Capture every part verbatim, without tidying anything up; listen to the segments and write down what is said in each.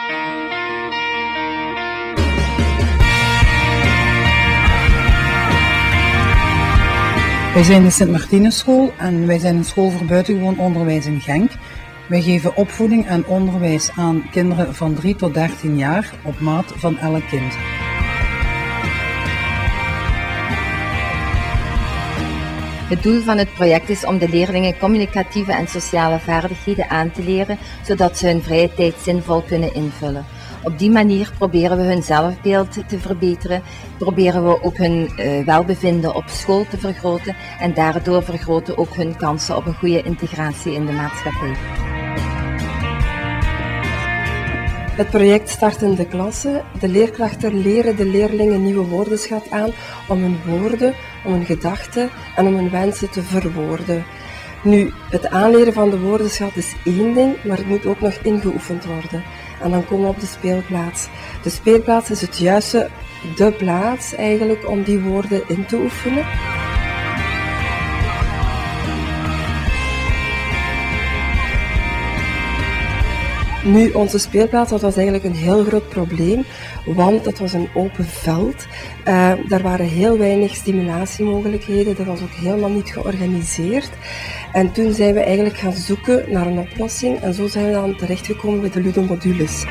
Wij zijn de Sint-Martinusschool en wij zijn een school voor buitengewoon onderwijs in Genk. Wij geven opvoeding en onderwijs aan kinderen van drie tot dertien jaar op maat van elk kind. Het doel van het project is om de leerlingen communicatieve en sociale vaardigheden aan te leren, zodat ze hun vrije tijd zinvol kunnen invullen. Op die manier proberen we hun zelfbeeld te verbeteren, proberen we ook hun uh, welbevinden op school te vergroten en daardoor vergroten ook hun kansen op een goede integratie in de maatschappij. Het project start in de klasse. De leerkrachten leren de leerlingen nieuwe woordenschat aan om hun woorden, om hun gedachten en om hun wensen te verwoorden. Nu, het aanleren van de woordenschat is één ding, maar het moet ook nog ingeoefend worden. En dan komen we op de speelplaats. De speelplaats is het juiste, de plaats eigenlijk om die woorden in te oefenen. Nu, onze speelplaats, dat was eigenlijk een heel groot probleem, want dat was een open veld. Uh, daar waren heel weinig stimulatiemogelijkheden, dat was ook helemaal niet georganiseerd. En toen zijn we eigenlijk gaan zoeken naar een oplossing en zo zijn we dan terechtgekomen bij de Ludomodules.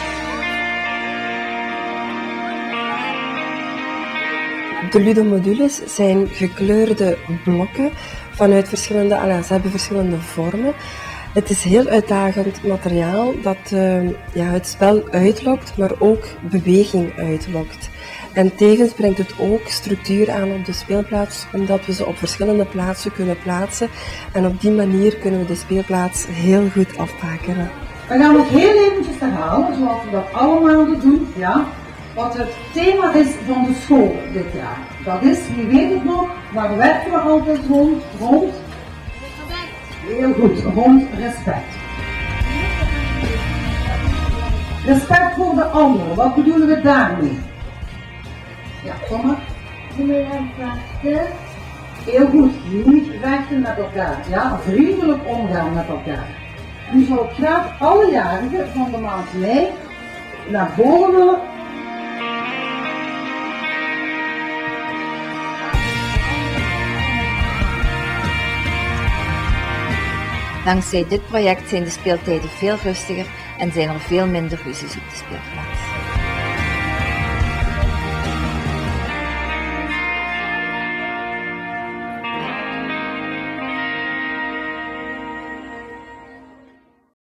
De Ludomodules zijn gekleurde blokken vanuit verschillende, alla, ze hebben verschillende vormen. Het is heel uitdagend materiaal dat uh, ja, het spel uitlokt, maar ook beweging uitlokt. En tevens brengt het ook structuur aan op de speelplaats, omdat we ze op verschillende plaatsen kunnen plaatsen. En op die manier kunnen we de speelplaats heel goed afbakenen. We gaan nog heel eventjes herhalen, zoals we dat allemaal doen, ja, wat het thema is van de school dit jaar. Dat is, wie weet het nog, waar werken we altijd rond? Rond? Heel goed, rond respect. Respect voor de ander, wat bedoelen we daarmee? Ja, kom maar. Niet vechten. Heel goed, niet vechten met elkaar, ja, vriendelijk omgaan met elkaar. En nu zou ik graag alle jarigen van de maand mei naar voren willen. Dankzij dit project zijn de speeltijden veel rustiger en zijn er veel minder ruzies op de speelplaats.